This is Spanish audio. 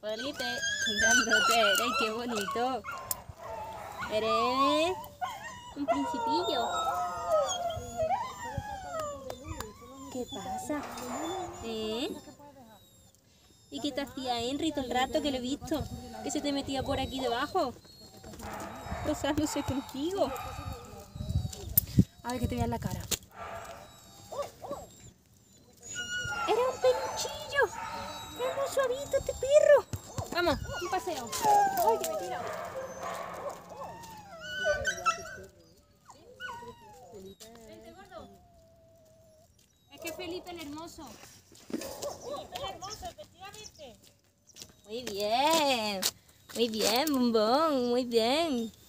Felipe, qué grandote eres, qué bonito. Eres un principillo. ¿Qué pasa? ¿Y qué te hacía Henry todo el rato que lo he visto? Que se te metía por aquí debajo, rozándose contigo. A ver que te vean la cara. Era un peluchillo. Es muy suavito este perro. Vamos, un paseo. ¡Ay, que me tira! Vente, gordo. Es que Felipe es hermoso. Felipe es hermoso, efectivamente. Muy bien, bombón, muy bien.